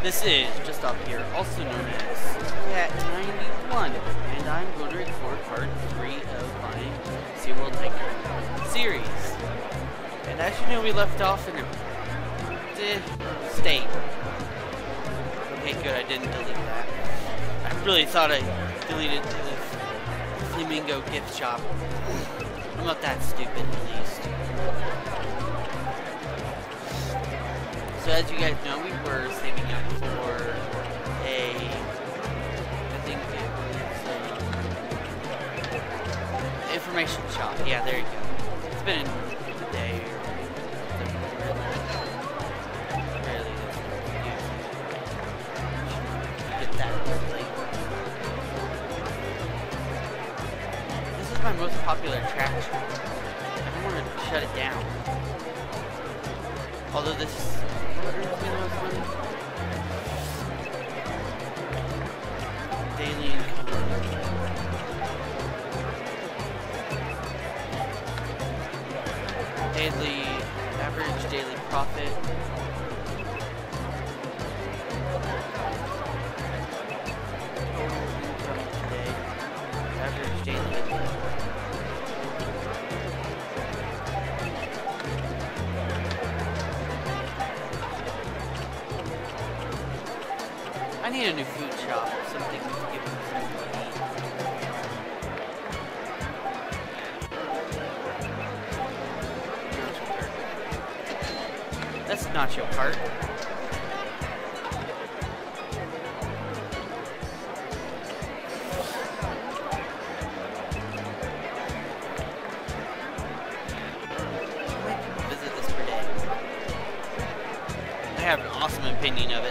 This is Just Up Here, also known as Cat 91, and I'm going to record part 3 of my SeaWorld Hiker series. And as you know, we left off in a state. Okay, good, I didn't delete that. I really thought I deleted the Flamingo gift shop. I'm not that stupid, at least. So as you guys know, we were saving up for I think it was information shop. Yeah, there you go. It's been a day or really get that late. This is my most popular attraction. I don't want to shut it down. Although this daily income. Average daily profit. Total income today. Average daily income. I need a new food shop, something to give me something to eat. That's Nacho Cart. I might visit this per day. I have an awesome opinion of it.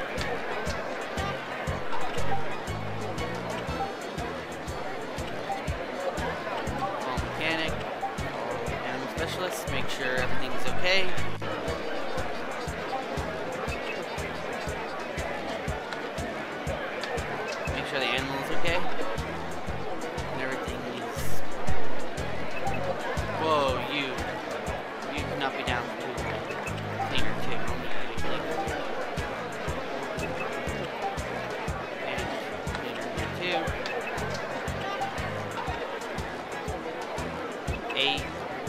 Specialist, make sure everything's okay. Make sure the animal's okay. And everything is... Whoa, you cannot be down for too long. Cleaner too. I'll make you cleaner. And cleaner here too. 8.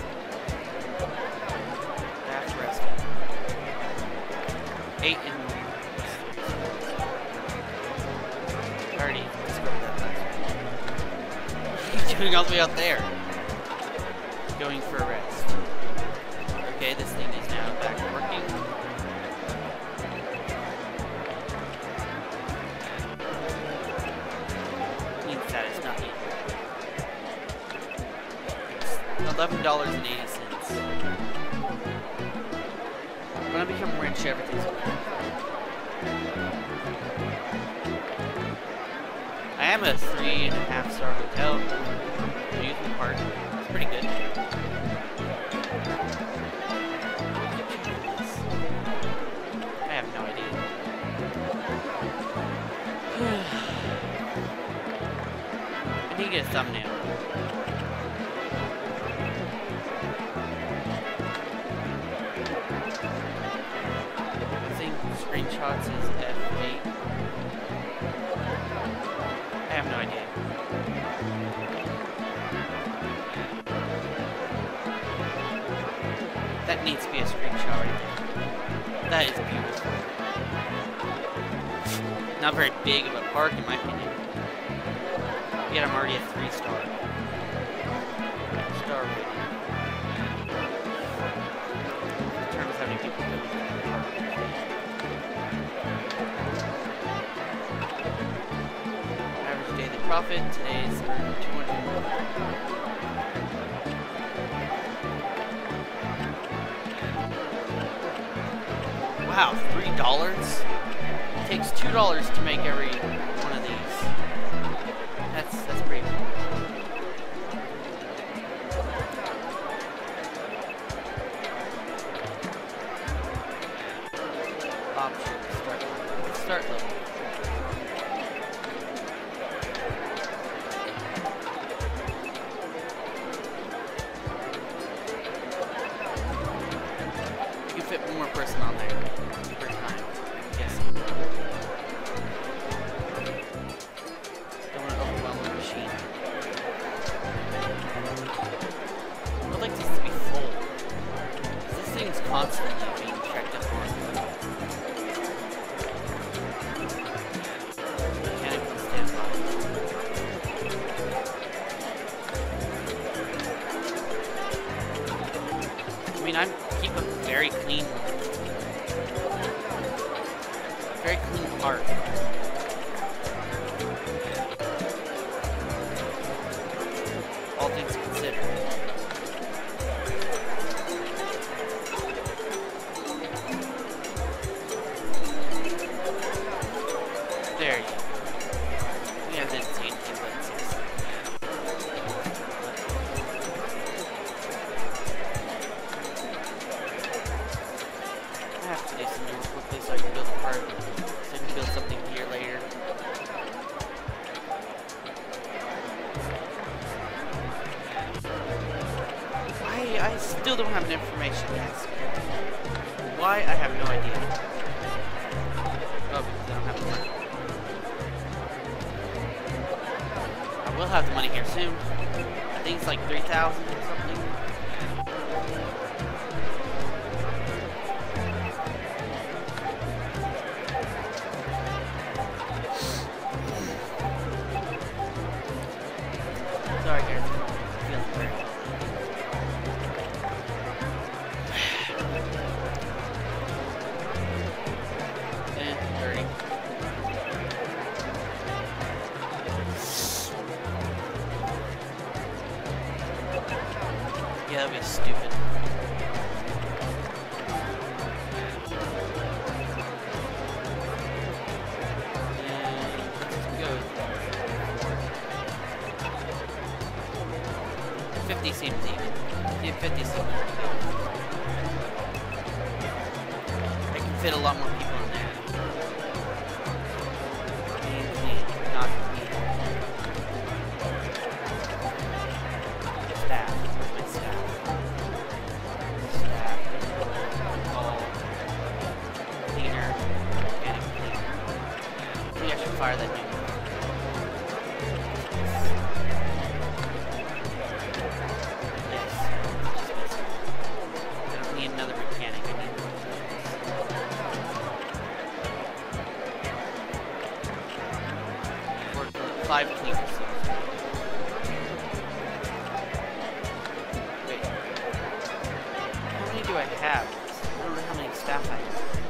And 30. Let's go with that last one. He's doing all the way out there. Going for a rest. Okay, this thing is now back working. Clean status not needed. $11.80. When I become rich, everything's okay. I am a 3.5-star hotel. Amusement park. It's pretty good. I have no idea. I need to get a thumbnail. Screenshots is F8. I have no idea. That needs to be a screenshot right there. That is beautiful. Not very big of a park in my opinion. Yet I'm already a 3-star. Star rating. Determines how many people go to the park. Daily profit today is 200. Wow, $3? It takes $2 to make every one of these. That's pretty cool. Options, start level. Fit one more person on there per time, I'm guessing. constantly being checked up on. Mechanic on standby. I mean, I keep a very clean heart. All things considered. There you go. We have didn't see anything but six. I have to do something real quickly so I can build a part. So I can build something here later. I still don't have an information desk. Why? I have no idea. Oh, because I don't have the money. I will have the money here soon. I think it's like 3,000 or something. Sorry guys, I'm feeling very well. Yeah, that'd be stupid. And let's go. 50 seems even. Yeah, 50 seems even. I can fit a lot more people in there. Not me. Staff. Fire that dude. Yes. I don't need another mechanic. I need more. 5 cleaners. Wait. How many do I have? I don't know how many staff I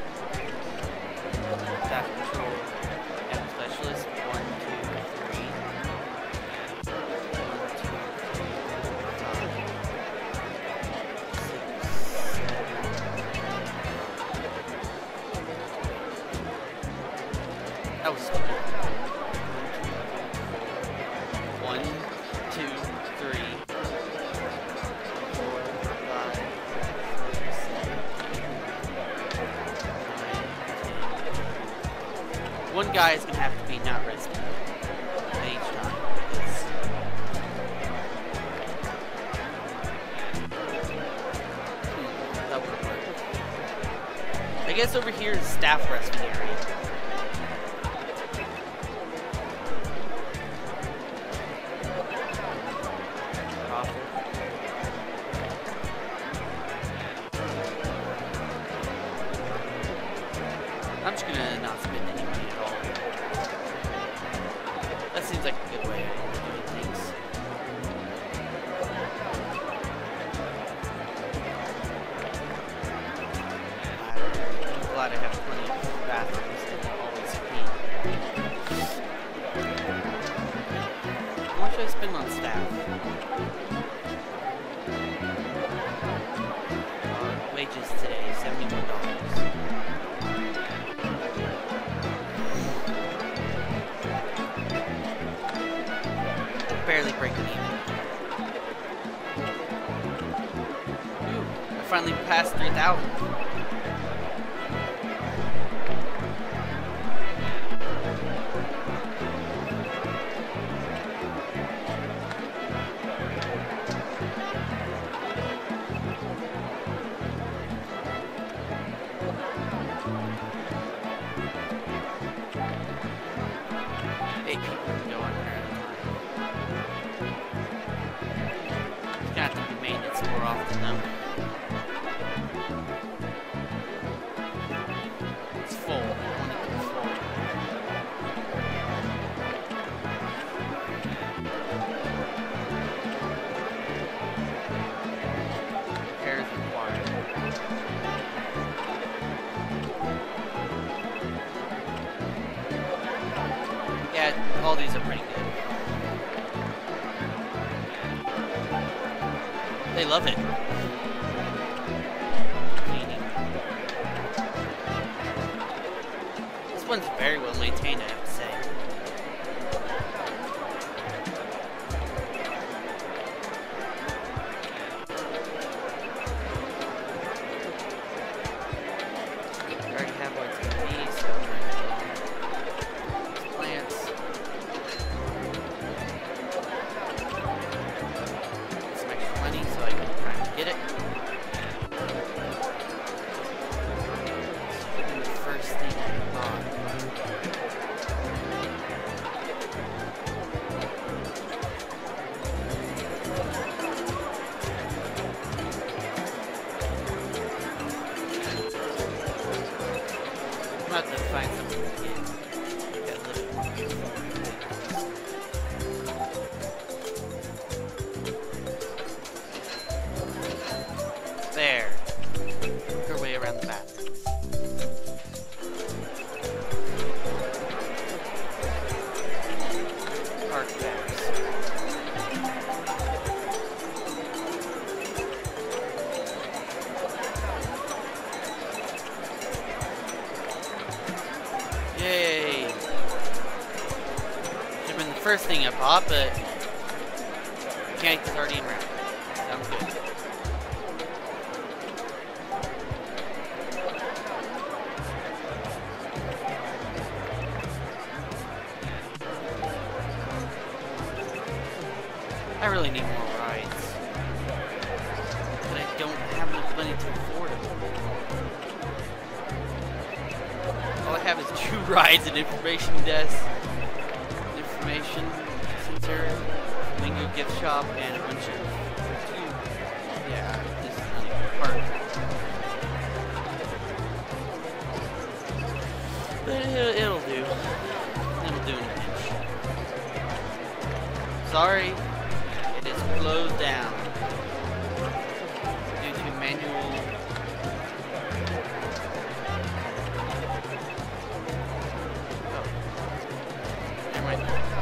have. Staff control. Specialist, 1, 2, 3. 1, 2, 3, 5, 6, 7. That was stupid. 1, 2, 3, 4, 5, 6, 7, 8, 9, 10. One guy is gonna have to be not resting each time. That would work. I guess over here is staff resting area. I'm just gonna not spend any money at all. That seems like a good way of doing things. I'm glad I have plenty of bathrooms and always clean. How much should I spend on staff? Wages today, $71. Barely breaking even. Ooh, I finally passed 3,000. All these are pretty good. They love it. Cleaning. This one's very well maintained, I have to say. There. Work our way around the bathrooms. Artifacts. Yay! Should have been the first thing I bought, but mechanic is already in round. Sounds good. I really need more rides, but I don't have enough money to afford them. All I have is 2 rides, an information desk, information center, Flamingo gift shop, and a bunch of 2. Yeah, this is not even part. But it'll do. It'll do in a pinch. Sorry. Closed down due to manual never mind.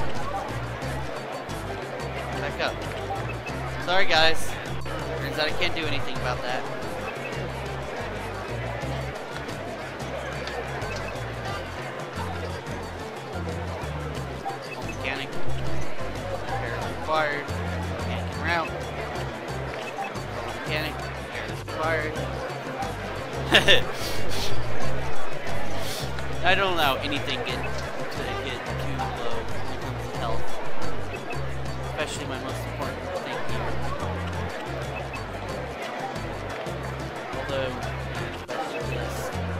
Back up. Sorry guys. Turns out I can't do anything about that. Mechanic. Repairs required. Route. Mechanic. Air is required. I don't allow anything to get too low when it comes to health. Especially my most important thing here. Although, especially this.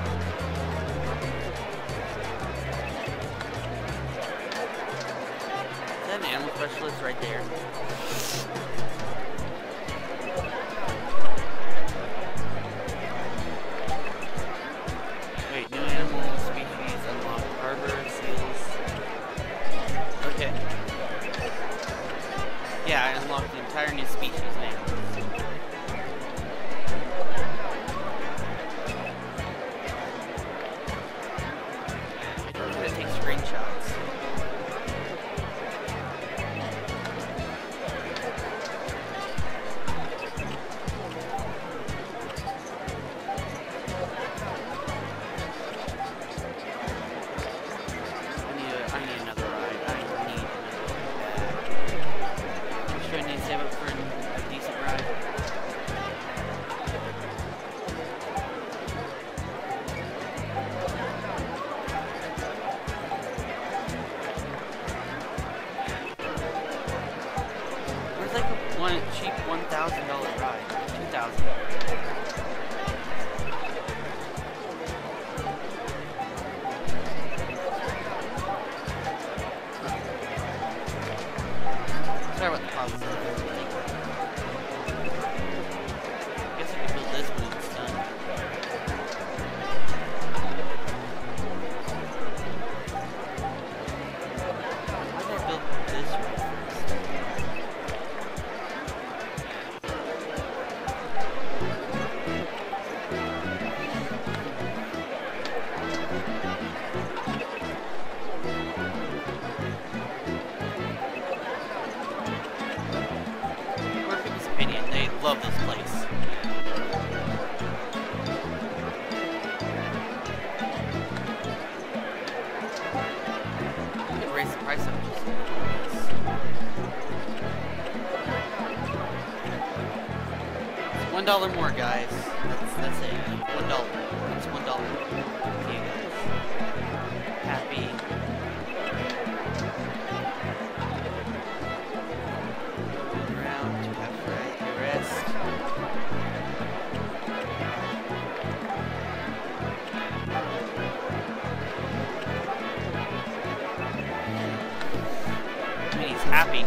Is that an animal specialist right there? Wait, new animal species unlocked. Harbor seals. Okay. Yeah, I unlocked the entire new species of animals. I don't know how to take screenshots. One cheap $1,000 ride, $2,000. Sorry about the pauses. Guess I can build this when it's done. Why did I build this right first? love this place. We could raise the price of this. It's $1 more, guys. That's it. $1. It's $1. Okay, guys. Happy. Around to have rest. I mean, he's happy.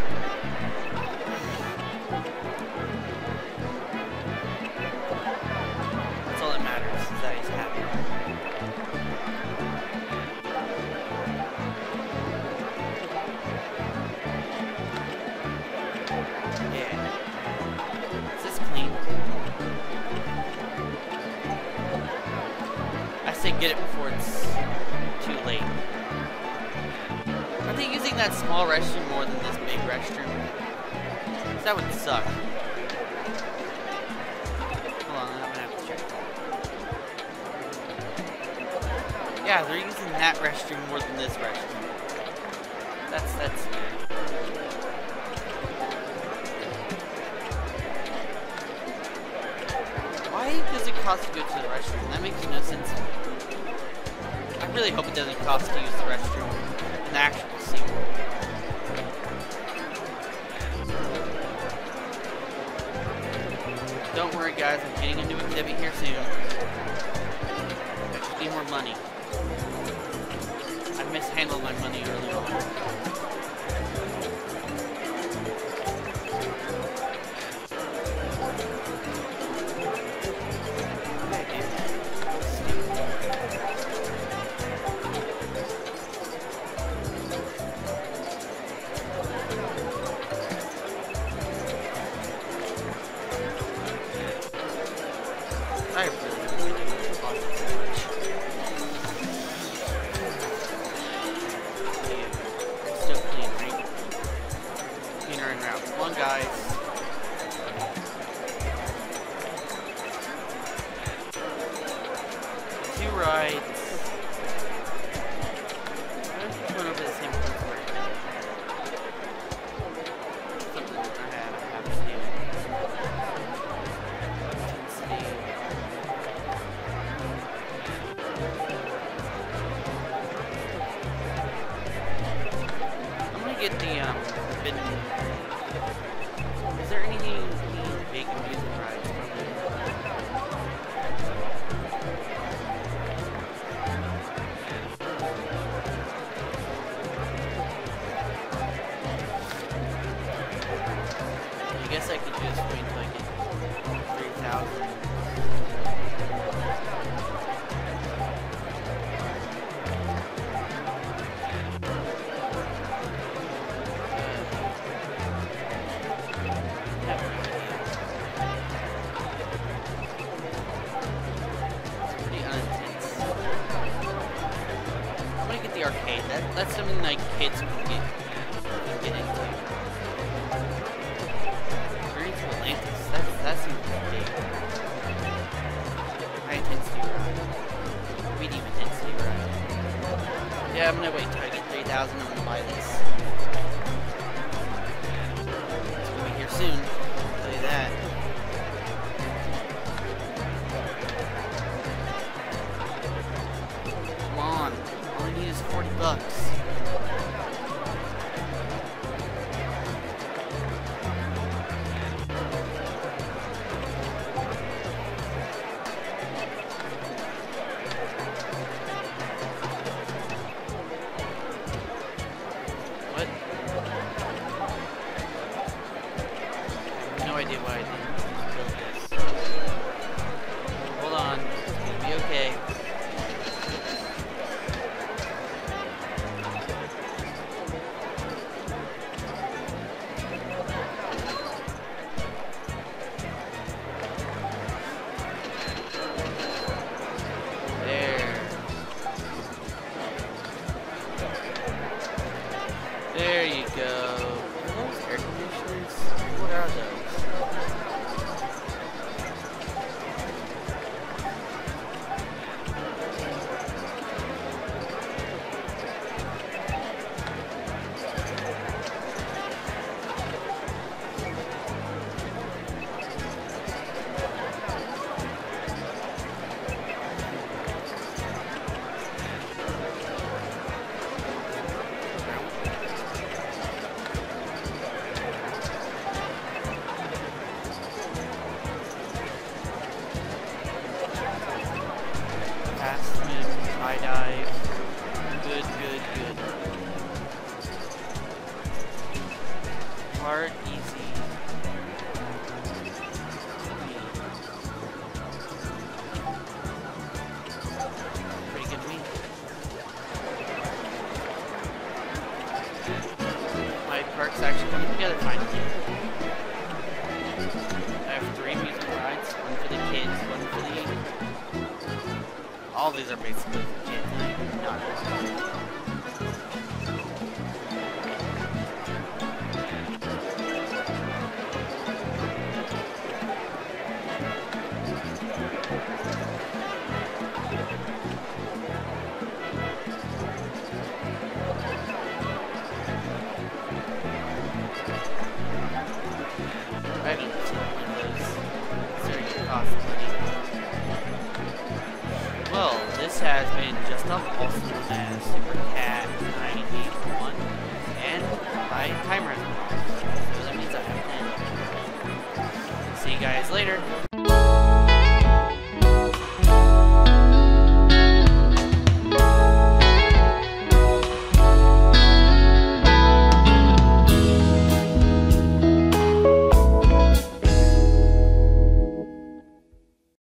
That's all that matters, is that he's happy. Yeah. Is this clean? I say get it before it's too late. Are they using that small restroom more than this big restroom? 'Cause that would suck. Hold on, I'm gonna have to check. Yeah, they're using that restroom more than this restroom. That's weird. Why does it cost to go to the restroom? That makes no sense. I really hope it doesn't cost to use the restroom in the actual SeaWorld. Don't worry, guys. I'm getting a new exhibit here soon. I just need more money. I mishandled my money early on. I really don't think it's cost so much. Yeah, still clean, right? Cleaner and route. Come on, guys. Two rides. I'm going over the same place where something I have to do. Get the forbidden. Is there anything big amusement rides? I guess I could just wait until I get 3,000. The arcade. That's something like kids can get into. Journey to Atlantis. That seems big. High intensity ride. Medium intensity ride. Yeah, I'm gonna wait until I get 3,000. I'm gonna buy this. It's gonna be here soon. I'll tell you that. Come on. All I need is 40 bucks. What? I have no idea why I didn't build this. Hold on. It's gonna be okay. There you go. Are those air conditioners? What are those? fast swim, high dive. Good, good, good. Hard, easy. Pretty good week. My park's actually coming together finally. I have 3 amusement rides, one for the kids, one for the... All these are basically for kids, not I don't know those. Seriously cost money. Well, this has been Just Up, also known as Super Cat 91, and my timer has been off. So that means I have 10. See you guys later.